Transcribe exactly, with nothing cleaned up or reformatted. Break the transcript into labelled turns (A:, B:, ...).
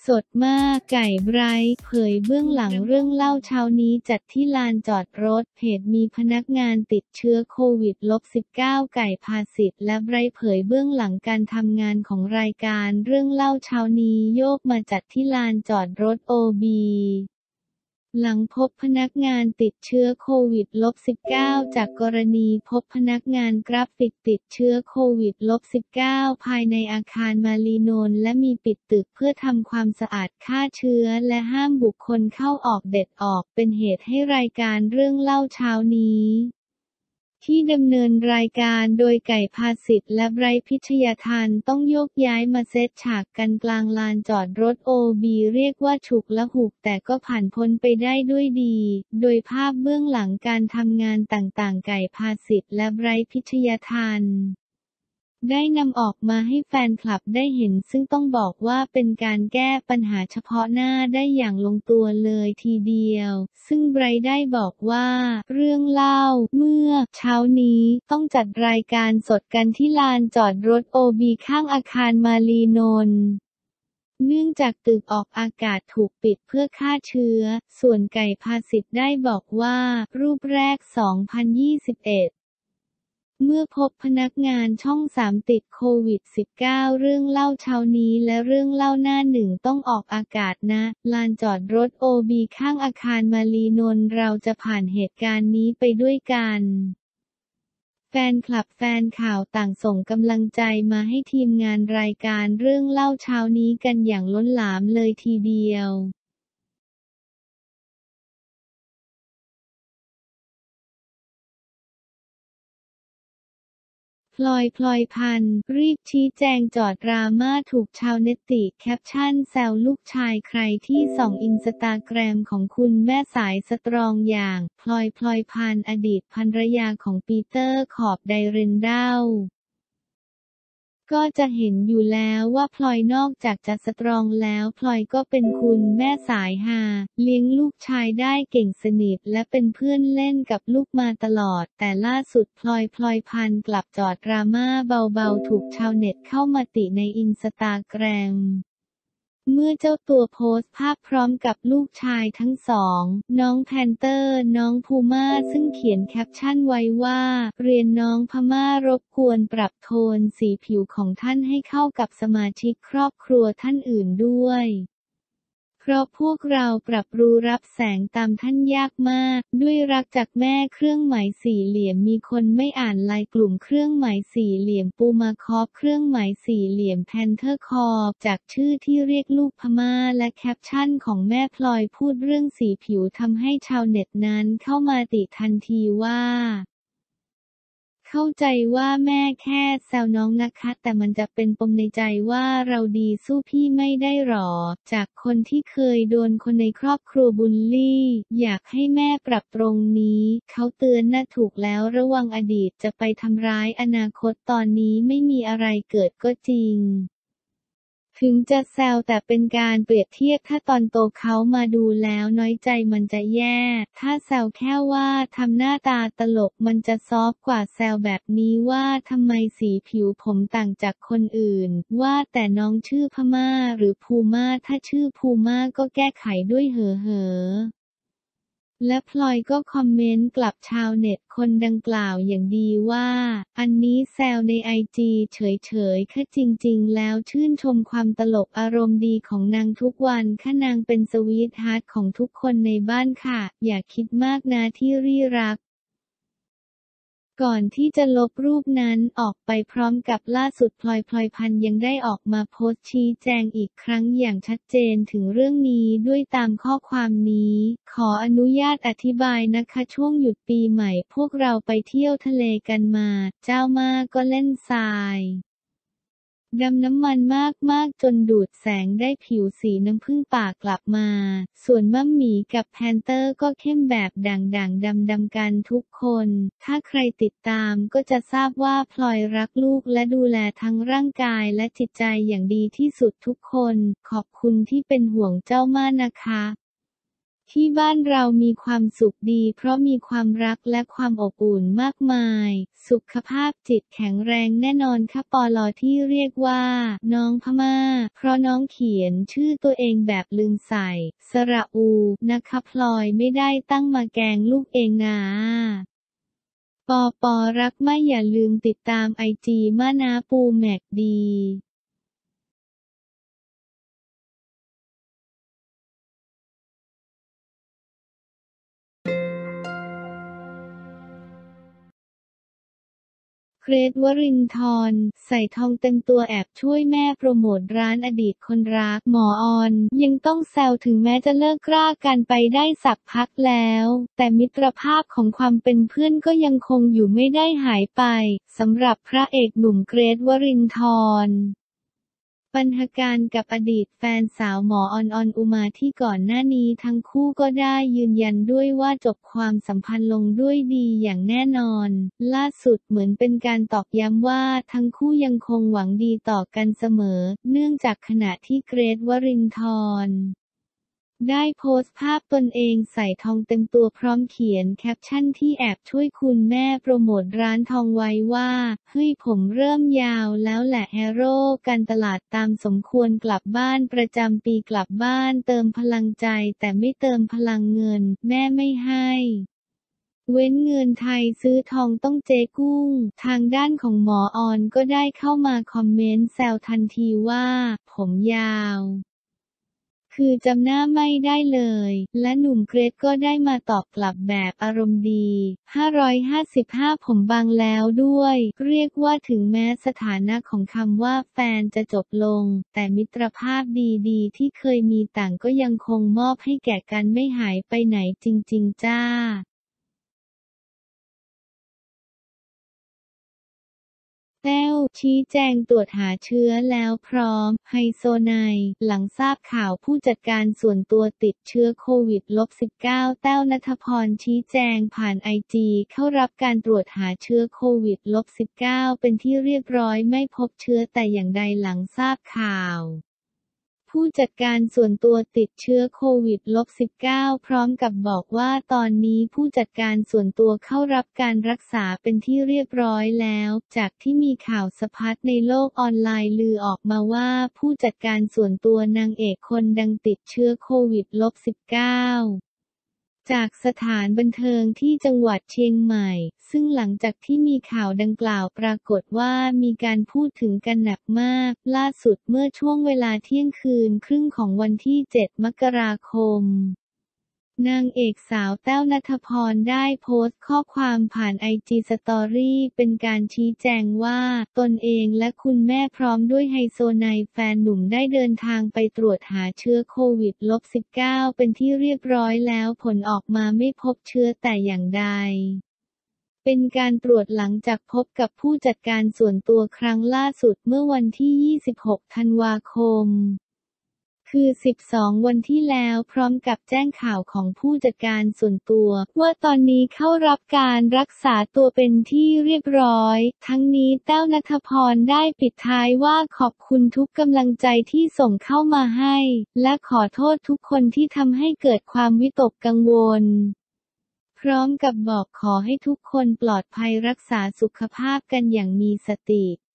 A: ดมากไก่ไบรท์เผยเบื้องหลังเรื่องเล่าเช้านี้จัดที่ลานจอดรถเพจมีพนักงานติดเชื้อโควิด สิบเก้า ไก่ภาสิทธิ์และไบรท์เผยเบื้องหลังการทำงานของรายการเรื่องเล่าเช้านี้โยกมาจัดที่ลานจอดรถ โอ บี หลังพบพนักงานติดเชื้อโควิด สิบเก้า จากกรณีพบพนักงานกราฟิกติดเชื้อโควิด สิบเก้า ภายในอาคารมารีนนท์และมีปิดตึกเพื่อทำความสะอาดฆ่าเชื้อและห้ามบุคคลเข้าออกเด็ดออกเป็นเหตุให้รายการเรื่องเล่าเช้านี้ที่ดำเนินรายการโดยไก่ภาสิทธิ์และไบรท์พิชยาทันต้องโยกย้ายมาเซตฉากกันกลางลานจอดรถ โอ บี เรียกว่าฉุกละหุกแต่ก็ผ่านพ้นไปได้ด้วยดีโดยภาพเบื้องหลังการทำงานต่างๆไก่ภาสิทธิ์และไบรท์พิชยาทันได้นำออกมาให้แฟนคลับได้เห็นซึ่งต้องบอกว่าเป็นการแก้ปัญหาเฉพาะหน้าได้อย่างลงตัวเลยทีเดียวซึ่งไบรท์ได้บอกว่าเรื่องเล่าเมื่อเช้านี้ต้องจัดรายการสดกันที่ลานจอดรถ โอ บี ข้างอาคารมารีนนท์เนื่องจากตึกออกอากาศถูกปิดเพื่อฆ่าเชื้อส่วนไก่ภาสิทธิ์ได้บอกว่ารูปแรก สองพันยี่สิบเอ็ดเมื่อพบพนักงานช่องสามติดโควิด สิบเก้า เรื่องเล่าเช้านี้และเรื่องเล่าหน้าหนึ่งต้องออกอากาศนะลานจอดรถ โอ บี ข้างอาคารมารีนนท์เราจะผ่านเหตุการณ์นี้ไปด้วยกันแฟนคลับแฟนข่าวต่างส่งกำลังใจมาให้ทีมงานรายการเรื่องเล่าเช้านี้กันอย่างล้นหลามเลยทีเดียวพลอย พลอยพันธุ์รีบชี้แจงจอดดราม่าถูกชาวเน็ตติแคปชั่นแซวลูกชายใครที่ส่องอินสตาแกรมของคุณแม่สายสตรองอย่าง พลอย พลอยพันธุ์อดีตภรรยาของปีเตอร์ขอบไดเรนเดลก็จะเห็นอยู่แล้วว่าพลอยนอกจากจะสตรองแล้วพลอยก็เป็นคุณแม่สายฮาเลี้ยงลูกชายได้เก่งสนิทและเป็นเพื่อนเล่นกับลูกมาตลอดแต่ล่าสุดพลอย พลอยพันธุ์กลับจอดดราม่าเบาๆถูกชาวเน็ตเข้ามาติในอินสตาแกรมเมื่อเจ้าตัวโพสต์ภาพพร้อมกับลูกชายทั้งสอง น้องแพนเตอร์ น้องพูม่าซึ่งเขียนแคปชั่นไว้ว่า เรียนน้องพม่ารบกวนปรับโทนสีผิวของท่านให้เข้ากับสมาชิกครอบครัวท่านอื่นด้วยเพราะพวกเราปรับรู้รับแสงตามท่านยากมากด้วยรักจากแม่เครื่องหมายสี่เหลี่ยมมีคนไม่อ่านลายกลุ่มเครื่องหมายสี่เหลี่ยมปูมาคอฟเครื่องหมายสี่เหลี่ยมแพนเทอร์คอฟจากชื่อที่เรียกลูกพม่าและแคปชั่นของแม่พลอยพูดเรื่องสีผิวทำให้ชาวเน็ตนั้นเข้ามาติทันทีว่าเข้าใจว่าแม่แค่แซวน้องนะคะแต่มันจะเป็นปมในใจว่าเราดีสู้พี่ไม่ได้หรอจากคนที่เคยโดนคนในครอบครัวบูลลี่อยากให้แม่ปรับตรงนี้เขาเตือนน่ะถูกแล้วระวังอดีตจะไปทำร้ายอนาคตตอนนี้ไม่มีอะไรเกิดก็จริงถึงจะแซวแต่เป็นการเปรียบเทียบถ้าตอนโตเขามาดูแล้วน้อยใจมันจะแย่ถ้าแซวแค่ว่าทำหน้าตาตลกมันจะซอฟต์กว่าแซวแบบนี้ว่าทำไมสีผิวผมต่างจากคนอื่นว่าแต่น้องชื่อพม่าหรือพูม่าถ้าชื่อพูม่าก็แก้ไขด้วยเหอะเหอะและพลอยก็คอมเมนต์กลับชาวเน็ตคนดังกล่าวอย่างดีว่าอันนี้แซวในไอจีเฉยๆค่ะจริงๆแล้วชื่นชมความตลกอารมณ์ดีของนางทุกวันค่ะนางเป็นสวีทฮาร์ทของทุกคนในบ้านค่ะอย่าคิดมากนะที่รี่รักก่อนที่จะลบรูปนั้นออกไปพร้อมกับล่าสุดพลอย พลอยพันธุ์ยังได้ออกมาโพสต์ชี้แจงอีกครั้งอย่างชัดเจนถึงเรื่องนี้ด้วยตามข้อความนี้ขออนุญาตอธิบายนะคะช่วงหยุดปีใหม่พวกเราไปเที่ยวทะเลกันมาเจ้ามาก็เล่นทรายดำน้ำมันมากๆจนดูดแสงได้ผิวสีน้ำผึ้งป่ากลับมาส่วนมัมหมีกับแพนเตอร์ก็เข้มแบบด่างๆดำๆกันทุกคนถ้าใครติดตามก็จะทราบว่าพลอยรักลูกและดูแลทั้งร่างกายและจิตใจอย่างดีที่สุดทุกคนขอบคุณที่เป็นห่วงเจ้ามากนะคะที่บ้านเรามีความสุขดีเพราะมีความรักและความอบอุ่นมากมาย สุขภาพจิตแข็งแรงแน่นอนค่ะปลที่เรียกว่าน้องพม่าเพราะน้องเขียนชื่อตัวเองแบบลืมใส่สระอูนะคะพลอยไม่ได้ตั้งมาแกล้งลูกเองนะปอปอรักไม่อย่าลืมติดตามไอจีม่านาปูแมกดีเกรท วรินทร์ใส่ทองเต็มตัวแอบช่วยแม่โปรโมทร้านอดีตคนรักหมอออนยังต้องแซวถึงแม้จะเลิกรากันไปได้สักพักแล้วแต่มิตรภาพของความเป็นเพื่อนก็ยังคงอยู่ไม่ได้หายไปสำหรับพระเอกหนุ่มเกรท วรินทร์ปัญหาการกับอดีตแฟนสาวหมอออนออนอุมาที่ก่อนหน้านี้ทั้งคู่ก็ได้ยืนยันด้วยว่าจบความสัมพันธ์ลงด้วยดีอย่างแน่นอนล่าสุดเหมือนเป็นการตอกย้ำว่าทั้งคู่ยังคงหวังดีต่อกันเสมอเนื่องจากขณะที่เกรท วรินทร์ได้โพสต์ภาพตนเองใส่ทองเต็มตัวพร้อมเขียนแคปชั่นที่แอบช่วยคุณแม่โปรโมทร้านทองไว้ว่าเฮ้ยผมเริ่มยาวแล้วแหละแฮโร่การตลาดตามสมควรกลับบ้านประจำปีกลับบ้านเติมพลังใจแต่ไม่เติมพลังเงินแม่ไม่ให้เว้นเงินไทยซื้อทองต้องเจ๊กุ้งทางด้านของหมอออนก็ได้เข้ามาคอมเมนต์แซวทันทีว่าผมยาวคือจำหน้าไม่ได้เลยและหนุ่มเกรทก็ได้มาตอบกลับแบบอารมณ์ดีห้าร้อยห้าสิบห้าผมบางแล้วด้วยเรียกว่าถึงแม้สถานะของคำว่าแฟนจะจบลงแต่มิตรภาพดีๆที่เคยมีต่างก็ยังคงมอบให้แก่กันไม่หายไปไหนจริงๆจ้าแต้วชี้แจงตรวจหาเชื้อแล้วพร้อมไฮโซไนหลังทราบข่าวผู้จัดการส่วนตัวติดเชื้อโควิด สิบเก้า แต้วณัฐพรชี้แจงผ่านไอจีเข้ารับการตรวจหาเชื้อโควิด สิบเก้า เป็นที่เรียบร้อยไม่พบเชื้อแต่อย่างใดหลังทราบข่าวผู้จัดการส่วนตัวติดเชื้อโควิด สิบเก้า พร้อมกับบอกว่าตอนนี้ผู้จัดการส่วนตัวเข้ารับการรักษาเป็นที่เรียบร้อยแล้วจากที่มีข่าวสะพัดในโลกออนไลน์ลือออกมาว่าผู้จัดการส่วนตัวนางเอกคนดังติดเชื้อโควิด สิบเก้าจากสถานบันเทิงที่จังหวัดเชียงใหม่ซึ่งหลังจากที่มีข่าวดังกล่าวปรากฏว่ามีการพูดถึงกันหนักมากล่าสุดเมื่อช่วงเวลาเที่ยงคืนครึ่งของวันที่เจ็ดมกราคมนางเอกสาวแต้วณัฐพรได้โพสต์ข้อความผ่านไอจีสตอรี่เป็นการชี้แจงว่าตนเองและคุณแม่พร้อมด้วยไฮโซไนแฟนหนุ่มได้เดินทางไปตรวจหาเชื้อโควิด สิบเก้า เป็นที่เรียบร้อยแล้วผลออกมาไม่พบเชื้อแต่อย่างใดเป็นการตรวจหลังจากพบกับผู้จัดการส่วนตัวครั้งล่าสุดเมื่อวันที่ยี่สิบหกธันวาคมคือสิบสองวันที่แล้วพร้อมกับแจ้งข่าวของผู้จัดการส่วนตัวว่าตอนนี้เข้ารับการรักษาตัวเป็นที่เรียบร้อยทั้งนี้แต้วณัฐพรได้ปิดท้ายว่าขอบคุณทุกกำลังใจที่ส่งเข้ามาให้และขอโทษทุกคนที่ทำให้เกิดความวิตกกังวลพร้อมกับบอกขอให้ทุกคนปลอดภัยรักษาสุขภาพกันอย่างมีสติ